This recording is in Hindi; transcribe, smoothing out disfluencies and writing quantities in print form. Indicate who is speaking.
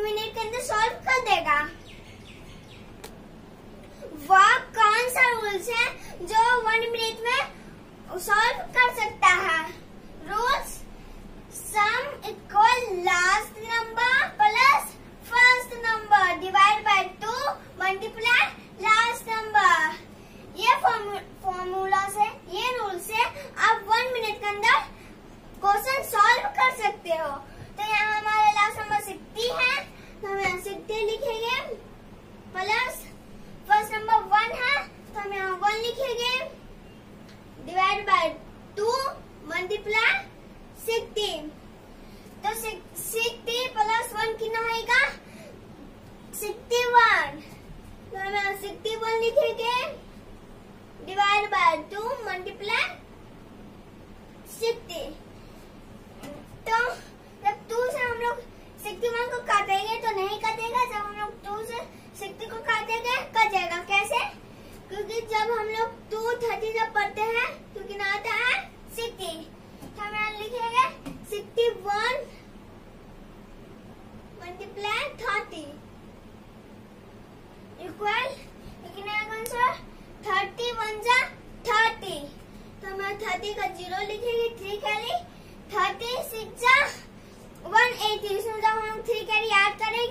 Speaker 1: मिनट के अंदर सॉल्व कर देगा। वह कौन सा रूल्स है जो 1 मिनट में सॉल्व कर सकता है? Rules sum equal last number plus first number divide by 2 multiply last number. ये फॉर्मूला से, ये रूल से आप 1 मिनट के अंदर क्वेश्चन सॉल्व कर सकते हो। तो यहाँ हमारा लास्ट नंबर 60 है, तो हम यहाँ 60 लिखेंगे प्लस फर्स्ट नंबर 1 है, तो हम यहाँ 1 लिखेंगे डिवाइड बाय 2 मल्टीप्लाई 60। तो 60 प्लस 1 कितना होगा? 61। तो हम यहाँ 61 लिखेंगे डिवाइड बाय 2 मल्टीप्लाई 60। तो जब 2 से हम लोग 61 को काटेंगे तो नहीं कटेगा, जब हम लोग 2 से 60 को काटेंगे कट जाएगा। कैसे? क्योंकि जब हम लोग 230 जब पढ़ते हैं तो कितना आता है? 60। तो हम यहाँ लिखेंगे 61 मल्टीप्लाई 30 इक्वल कितना आंसर? 31 जा 30। तो हम 30 का 0 लिखेंगे, 3 कैरी 36 जा 180। इसमें जब हम 3 कैरी ऐड करें